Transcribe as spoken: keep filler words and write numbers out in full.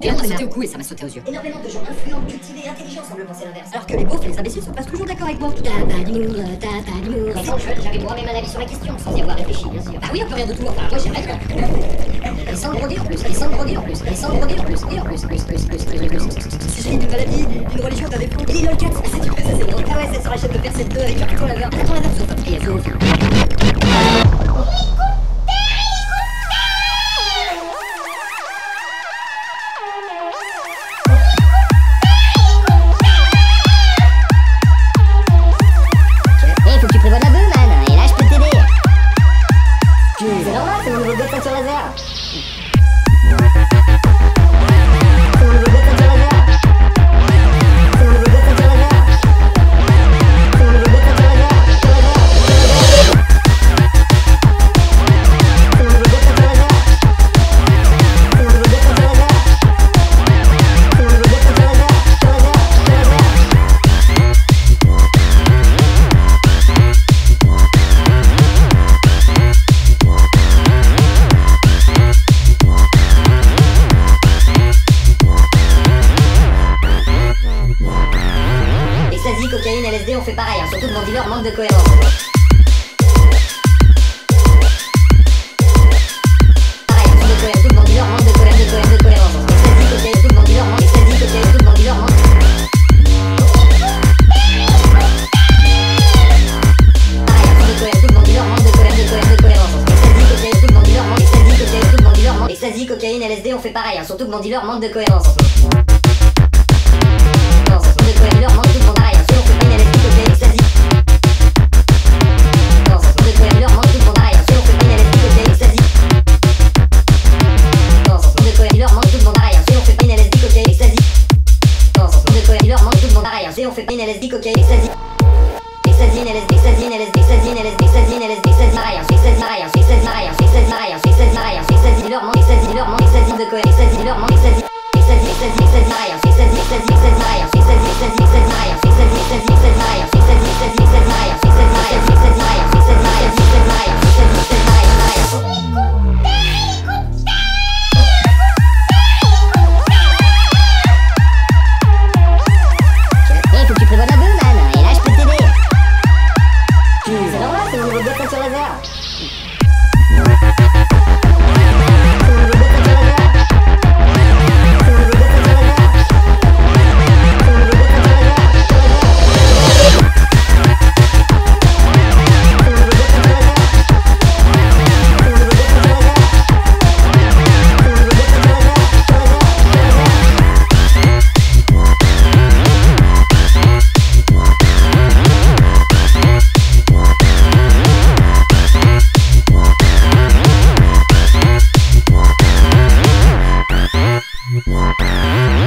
Et on m'a sauté au cou et ça m'a sauté aux yeux. Énormément de gens influents, cultivés, intelligents semblent penser l'inverse. Alors que les beaufs et les imbéciles sont pas toujours d'accord avec moi. T'as pas d'humour, t'as pas d'humour. Mais quand je veux, j'avais moi-même un avis sur la question, sans y avoir réfléchi, bien sûr. Bah oui, on peut rien de tout, enfin, moi j'aimerais bien. Et sans broder en plus, et sans broder en plus, et sans broder en plus, et en plus, plus, plus, plus, plus, plus. Si j'ai d'une maladie, d'une religion, d'un défaut. Et LOL quatre, si tu fais ça, c'est drôle. Ah ouais, c'est sur la chaîne de Percet deux avec un carton laveur. Un carton laveur, sauf un prix à zéro. Cocaïne, L S D, on fait pareil, hein, surtout que mon dealer manque de cohérence. Pareil, surtout de cohérence, surtout que mon dealer manque de cohérence, de cohérence, de cohérence. Ecstasy, cocaïne, surtout que mon dealer manque, ecstasy, cocaïne, surtout que mon dealer manque. Pareil, surtout de cohérence, surtout que mon dealer manque de cohérence, de cohérence, de cohérence. Ecstasy, cocaïne, surtout que mon dealer manque, ecstasy, cocaïne, surtout que mon dealer manque. Ecstasy, cocaïne, L S D, on fait pareil, hein, surtout que mon dealer manque de cohérence. Non, surtout de cohérence, dealer manque tout le monde pareil, hein, surtout que L S D, cocaïne, ecstasy. On fait pas une L S D, cocaïne, ecstasy. Ecstasy, L S D, ecstasy, L S D, ecstasy, L S D, ecstasy, L S D, ecstasy, pareil, ecstasy, pareil, ecstasy, pareil, ecstasy, pareil, ecstasy, pareil, ecstasy, dealer manque, ecstasy, dealer manque, ecstasy de cohérence, ecstasy, dealer manque, ecstasy, ecstasy, ecstasy, ecstasy, pareil, ecstasy, ecstasy, ecstasy, pareil, ecstasy, ecstasy, ecstasy, pareil, ecstasy, ecstasy, ecstasy, pareil, ecstasy, ecstasy, ecstasy, pareil, ecstasy, ecstasy, ecstasy, pareil, ecstasy, ecstasy, ecstasy, pareil, ecstasy, ecstasy, pareil. Yeah.